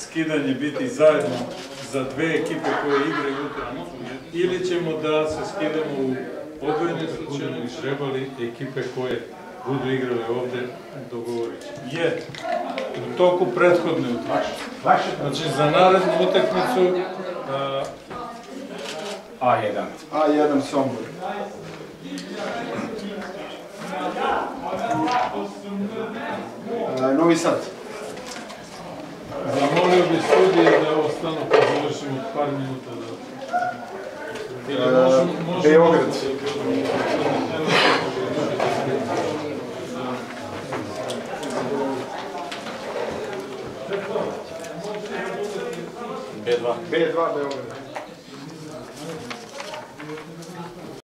skidanje biti zajedno za dve ekipe koje igraju utakmicu, ili ćemo da se skidamo u odvojene slučajeve? Trebali ekipe koje budu igrale ovde dogovoriti. Je, u toku prethodne utakmice. Znači za narednu utakmicu A1. A1 Sombor. Novi Sad. Zamolio bi sudije da ovo stano završimo par minuta. Beograd. B2. B2 Beograd.